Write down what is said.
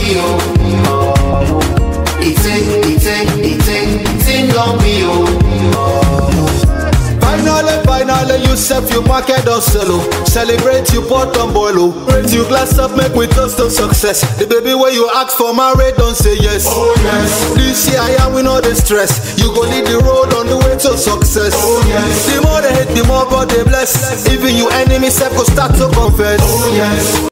be, oh. It don't be, oh. Finally, you self, you market or solo. Celebrate, you pot on boilo. Raise you glass up, make we toast to success. The baby where you ask for marriage, don't say yes. Oh yes. This year I am with all the stress. You go lead the road on the way to success. Oh yes. The more they hate, the more God they bless. Even you enemies self go start to confess. Oh yes.